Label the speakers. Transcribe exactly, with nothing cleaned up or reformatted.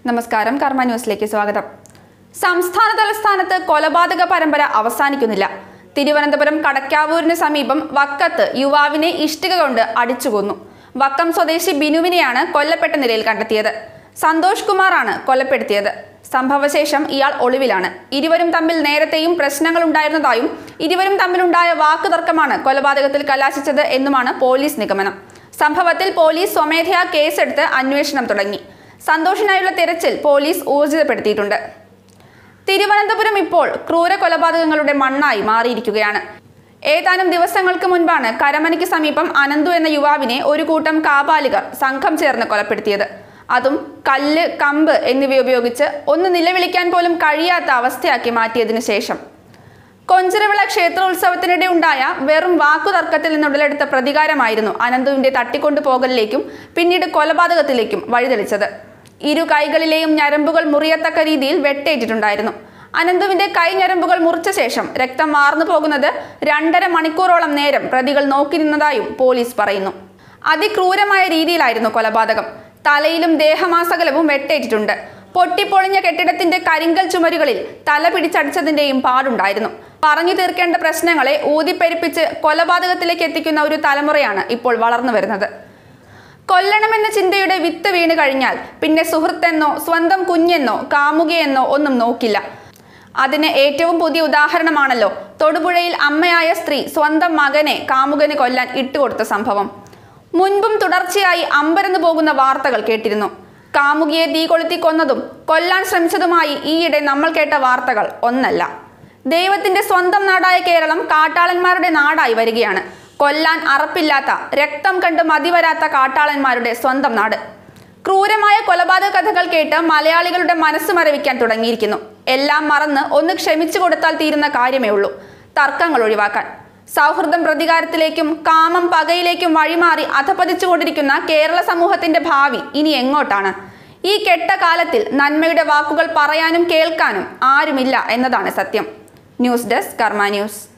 Speaker 1: നമസ്കാരം, കർമ്മ ന്യൂസിലേക്ക് സ്വാഗതം. സംസ്ഥാന തലസ്ഥാനത്ത് കൊലപാതക പരമ്പര അവസാനിക്കുന്നില്ല. തിരുവനന്തപുരം കടക്കാവൂരിന് സമീപം വക്കത്ത് യുവാവിനെ ഇഷ്ടിക കൊണ്ട് അടിച്ചുകൊന്നു. വക്കം സ്വദേശി ബിനുവിനെയാണ് കൊല്ലപ്പെട്ട നിലയിൽ കണ്ടെത്തിയത്. സന്തോഷ് കുമാറാണ് കൊലപ്പെടുത്തിയത്. സംഭവശേഷം ഇയാൾ ഒളിവിലാണ്. ഇരുവരും തമ്മിൽ നേരത്തെയും പ്രശ്നങ്ങൾ ഉണ്ടായിരുന്നതായും ഇരുവരും തമ്മിലുണ്ടായ വാക്കുതർക്കമാണ് കൊലപാതകത്തിൽ കലാശിച്ചത് എന്നുമാണ് പോലീസ് നിഗമനം. സംഭവത്തിൽ പോലീസ് സ്വമേധയാ കേസെടുത്ത് അന്വേഷണം തുടങ്ങി. സന്തോഷിനായുള്ള തിരച്ചിൽ പോലീസ് ഊർജിതപ്പെടുത്തിയിട്ടുണ്ട്. തിരുവനന്തപുരം ഇപ്പോൾ ക്രൂര കൊലപാതകങ്ങളുടെ മണ്ണായി മാറിയിരിക്കുകയാണ്. ഏതാനും ദിവസങ്ങൾക്ക് മുൻപാണ് കരമനയ്ക്ക് സമീപം അനന്തു എന്ന യുവാവിനെ ഒരു കൂട്ടം കാപാലികർ സംഘം ചേർന്ന് കൊലപ്പെടുത്തിയത്. അതും കല്ല്, കമ്പ് എന്നിവയുപയോഗിച്ച് ഒന്ന് നിലവിളിക്കാൻ പോലും കഴിയാത്ത അവസ്ഥയാക്കി മാറ്റിയതിനു ശേഷം. കൊഞ്ചരവിള ക്ഷേത്രോത്സവത്തിനിടെ ഉണ്ടായ വെറും വാക്കുതർക്കത്തിൽ നിന്നുടലെടുത്ത പ്രതികാരമായിരുന്നു അനന്തുവിന്റെ തട്ടിക്കൊണ്ടുപോകലിലേക്കും പിന്നീട് കൊലപാതകത്തിലേക്കും വഴിതെളിച്ചത്. ഇരു കൈകളിലെയും ഞരമ്പുകൾ മുറിയത്തക്ക രീതിയിൽ വെട്ടേറ്റിട്ടുണ്ടായിരുന്നു. അനന്തുവിന്റെ കൈ ഞരമ്പുകൾ മുറിച്ച ശേഷം രക്തം വാർന്നു പോകുന്നത് രണ്ടര മണിക്കൂറോളം നേരം പ്രതികൾ നോക്കി നിന്നതായും പോലീസ് പറയുന്നു. അതിക്രൂരമായ രീതിയിലായിരുന്നു കൊലപാതകം. തലയിലും ദേഹമാസകലവും വെട്ടേറ്റിട്ടുണ്ട്. പൊട്ടിപ്പൊളിഞ്ഞ കെട്ടിടത്തിന്റെ കരിങ്കൽ ചുമരുകളിൽ തല പിടിച്ചടിച്ചതിന്റെയും പാടുണ്ടായിരുന്നു. പറഞ്ഞു തീർക്കേണ്ട പ്രശ്നങ്ങളെ ഊതിപ്പെരുപ്പിച്ച് കൊലപാതകത്തിലേക്ക് എത്തിക്കുന്ന ഒരു തലമുറയാണ് ഇപ്പോൾ വളർന്നു വരുന്നത്. കൊല്ലണമെന്ന ചിന്തയുടെ വിത്ത് വീണ് കഴിഞ്ഞാൽ പിന്നെ സുഹൃത്തെന്നോ സ്വന്തം കുഞ്ഞെന്നോ കാമുകയെന്നോ ഒന്നും നോക്കില്ല. അതിന് ഏറ്റവും പുതിയ ഉദാഹരണമാണല്ലോ തൊടുപുഴയിൽ അമ്മയായ സ്ത്രീ സ്വന്തം മകനെ കാമുകന് കൊല്ലാൻ ഇട്ടുകൊടുത്ത സംഭവം. മുൻപും തുടർച്ചയായി അമ്പരന്ന് പോകുന്ന വാർത്തകൾ കേട്ടിരുന്നു. കാമുകിയെ തീ കൊളുത്തി കൊന്നതും കൊല്ലാൻ ശ്രമിച്ചതുമായി ഈയിടെ നമ്മൾ കേട്ട വാർത്തകൾ ഒന്നല്ല. ദൈവത്തിന്റെ സ്വന്തം നാടായ കേരളം കാട്ടാളന്മാരുടെ നാടായി വരികയാണ്. കൊല്ലാൻ അറപ്പില്ലാത്ത, രക്തം കണ്ട് മതിവരാത്ത കാട്ടാളന്മാരുടെ സ്വന്തം നാട്. ക്രൂരമായ കൊലപാതക കഥകൾ കേട്ട് മലയാളികളുടെ മനസ്സ് മരവിക്കാൻ തുടങ്ങിയിരിക്കുന്നു. എല്ലാം മറന്ന് ഒന്ന് ക്ഷമിച്ചു കൊടുത്താൽ തീരുന്ന കാര്യമേ ഉള്ളൂ, തർക്കങ്ങൾ ഒഴിവാക്കാൻ. സൗഹൃദം പ്രതികാരത്തിലേക്കും കാമം പകയിലേക്കും വഴിമാറി അധപതിച്ചുകൊണ്ടിരിക്കുന്ന കേരള സമൂഹത്തിന്റെ ഭാവി ഇനി എങ്ങോട്ടാണ്? ഈ കെട്ട കാലത്തിൽ നന്മയുടെ വാക്കുകൾ പറയാനും കേൾക്കാനും ആരുമില്ല എന്നതാണ് സത്യം. News desk, Karma news.